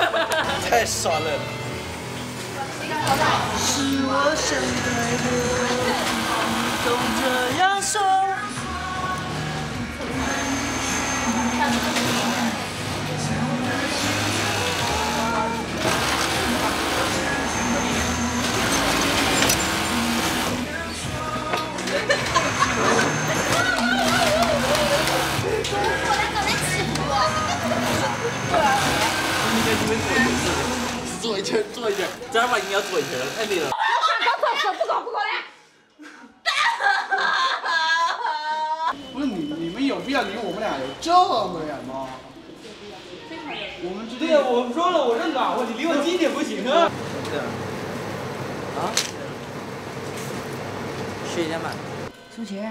太爽了！是我想太多，总这样说。做一圈，做一圈，正儿八经要做一圈，太累了。 不是你们有必要离我们俩有这么远吗？我们之间。 对呀，我说了，我认可，你离我近一点不行啊。 啊？学一点嘛。 收钱。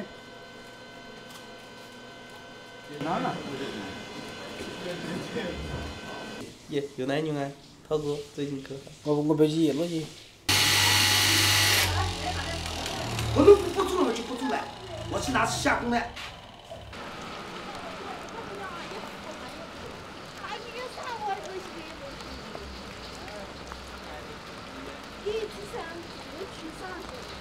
哪呢？ 耶，有奶牛啊，涛哥最近可好？ 我背起了去。我都不出来就不出来，我去拿下工来。 一、2、3、4、5、6、7、8。